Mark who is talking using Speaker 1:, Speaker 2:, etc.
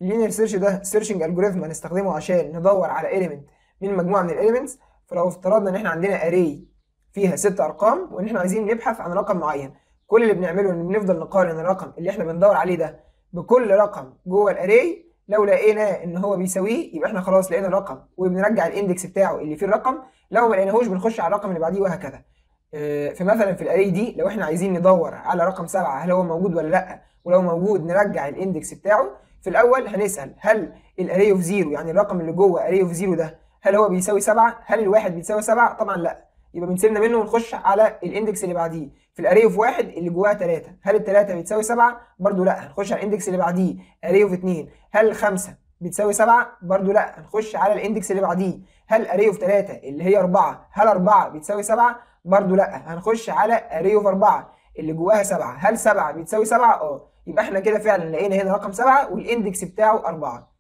Speaker 1: اللينير سيرش ده سيرشنج الجوريثم هنستخدمه عشان ندور على ايليمنت من مجموعه من الاليمنتس. فلو افترضنا ان احنا عندنا اري فيها 6 ارقام وان احنا عايزين نبحث عن رقم معين، كل اللي بنعمله ان بنفضل نقارن الرقم اللي احنا بندور عليه ده بكل رقم جوه الاري. لو لقينا ان هو بيساويه يبقى احنا خلاص لقينا الرقم وبنرجع الاندكس بتاعه اللي فيه الرقم، لو ما لقيناهوش بنخش على الرقم اللي بعديه وهكذا. في مثلا في الاري دي لو احنا عايزين ندور على رقم 7 هل هو موجود ولا لا، ولو موجود نرجع الاندكس بتاعه. في الاول هنسال هل الاري اوف 0 يعني الرقم اللي جوه اري اوف 0 ده هل هو بيساوي 7؟ هل الواحد بيساوي 7؟ طبعا لا، يبقى بنسيبنا منه ونخش على الاندكس اللي بعديه. في الاري اوف 1 اللي جواها 3 هل ال3 بتساوي 7؟ برده لا، هنخش على الاندكس اللي بعديه. اري اوف 2 هل 5 بتساوي 7؟ برده لا، هنخش على الاندكس اللي بعديه. هل اري اوف 3 اللي هي 4 هل 4 بتساوي 7؟ برده لا، هنخش على اري اوف 4 اللي جواها 7 هل 7 بتساوي 7؟ يبقى احنا كده فعلا لقينا هنا رقم 7 والاندكس بتاعه 4.